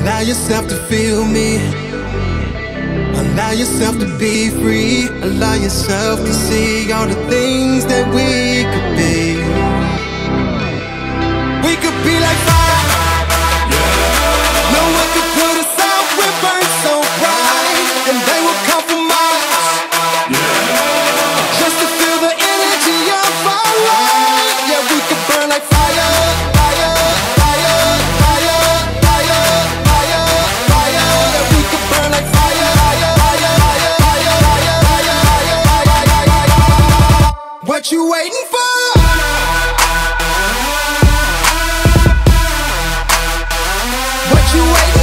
Allow yourself to feel me. Allow yourself to be free. Allow yourself to see all the things that we could be. We could be like fire. No one could put us out. We burn so bright, and they will compromise just to feel the energy of our light. Yeah, we could burn like fire, fire, fire, fire, fire, fire, fire. Yeah, we could burn like fire, fire, fire, fire, fire, fire, fire, fire, fire. What you waiting for? What you waiting